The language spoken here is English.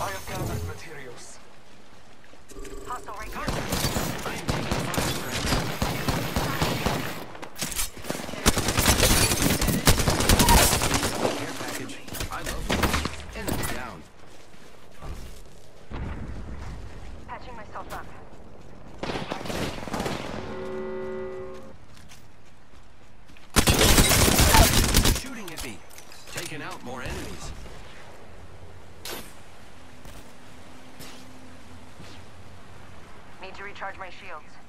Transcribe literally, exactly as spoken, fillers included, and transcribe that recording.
I have gathered materials. Hostile right here. I am taking fire, friend. Care package. I love it. Enemy down. Patching myself up. Shooting at me. Taking out more enemies. Need to recharge my shields.